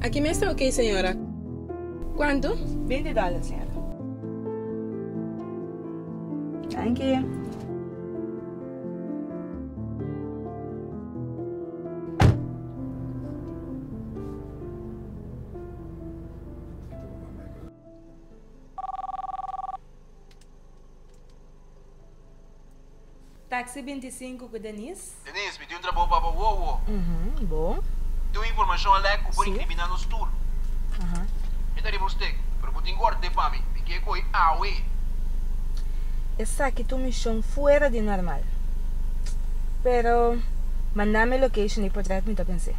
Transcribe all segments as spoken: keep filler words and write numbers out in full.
Aquí me está ok, señora. ¿Cuánto? veinte dólares, señora. Thank you. Táxi veinticinco com Denise. Denise, me deu um trabalho para o Wowo. Uhum, bom. Deu informação lá que o bom incriminar no tour. Uhum. E daí você, para botar engorde para mim, porque é coi aue. Essa aqui tu missão fora de normal. Pero, mandame location e por trás me pensei.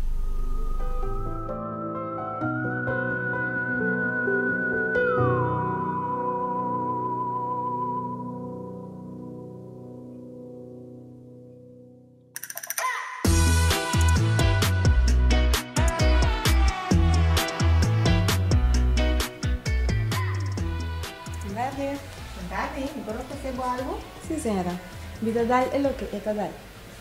Dale, ¿me puedo ofrecer algo? Sí, señora. Vida dal es lo que está dal.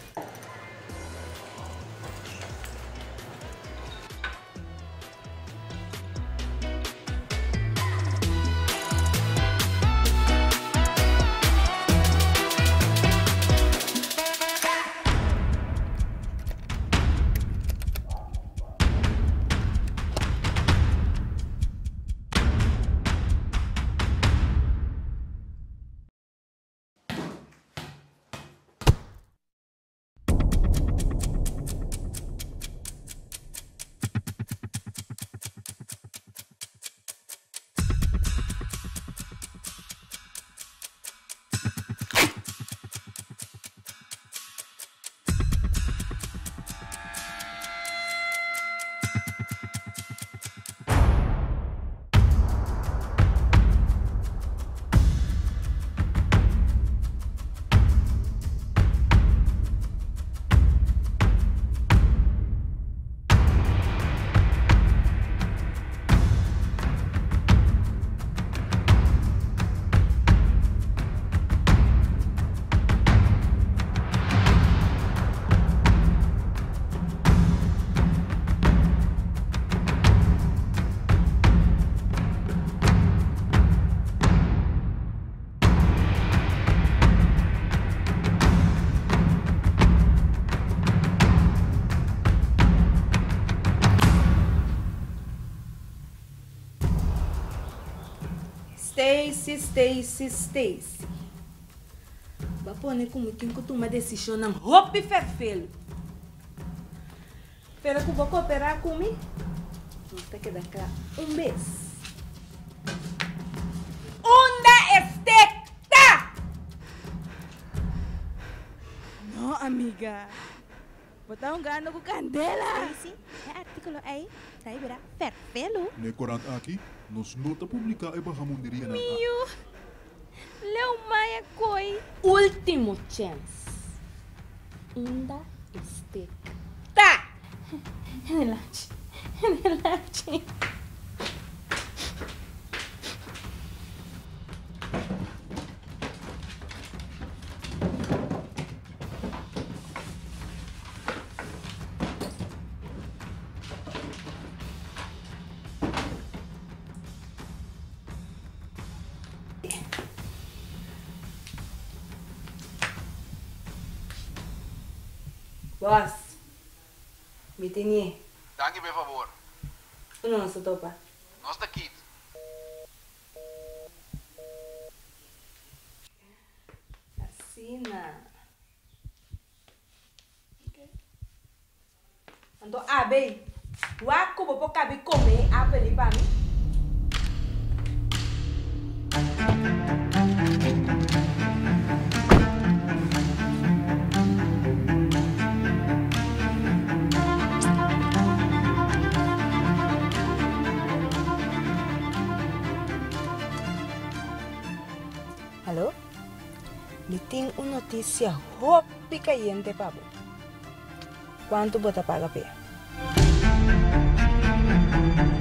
Stacy, Stacy, Stacy. Vai pôr como quem costuma decidir não roupa e ferfelo. Espera que eu vou cooperar comigo. Vou ter que dar cá um beijo. Onde está? Não, amiga. Botar um gano com candela. Stacy, é artículo aí. Daí verá ferfelo. Ne korant aqui, nos nota pública e bahamundiriya na. Mio. Leo Maia Koi. Último chance. Onde está? Relaxe. Relaxe. Boss, me tenha. Danke, por favor. Não, só topa. Nós está aqui. Assina. Então, ah, bem. O aco vou caber comer a pele para mim. Alô? Me tem uma notícia hopi caliente para você. Quanto você paga, pé?